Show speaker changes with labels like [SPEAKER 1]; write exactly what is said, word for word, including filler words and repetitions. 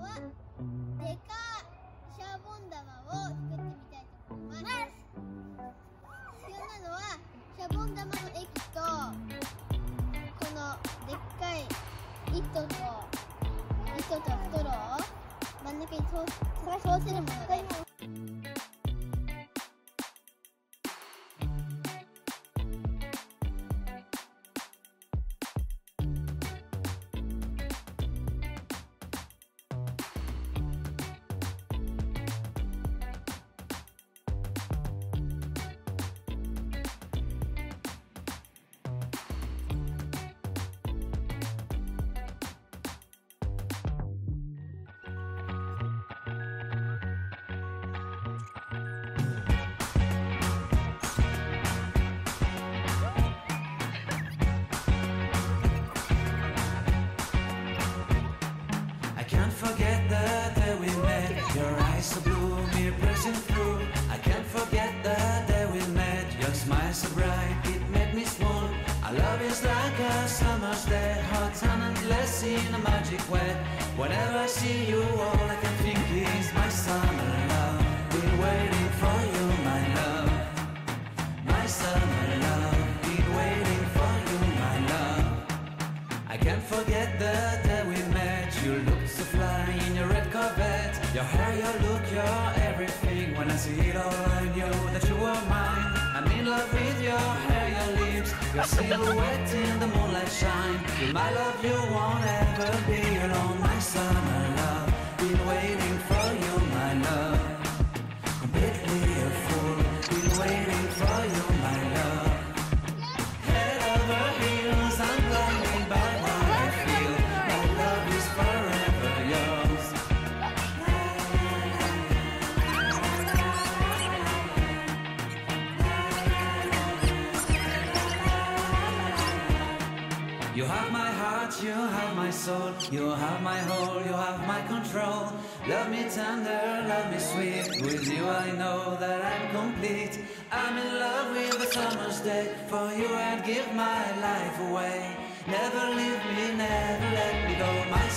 [SPEAKER 1] はでかシャボン玉を作ってみたいと思います。必要なのはシャボン玉の液とこのでっかい糸と糸とストロー、真ん中に通通せるものです。
[SPEAKER 2] Forget the day we met. Your eyes so blue, me pressing through. I can't forget the day we met. Your smile so bright, it made me swoon. Our love is like a summer's day, hot and endless in a magic way. Whenever I see you, all I can think is my summer love. Been waiting for you, my love. My summer love. Been waiting for you, my love. I can't forget the day we met. You looked so fly in your red Corvette. Your hair, your look, your everything. When I see it all, I knew that you were mine. I'm in love with your hair, your lips, your silhouette in the moonlight shine. You, my love, you won't ever be alone. My summer love, been waiting for you, my love. Completely a fool, been waiting for you, my love. Head over heels, I'm blinded by what I feel. My love is forever yours. You have my heart, you have my soul. You have my whole, you have my control. Love me tender, love me sweet. With you I know that I'm complete. I'm in love with the summer's day. For you I'd give my life away. Never leave me, never let me go. My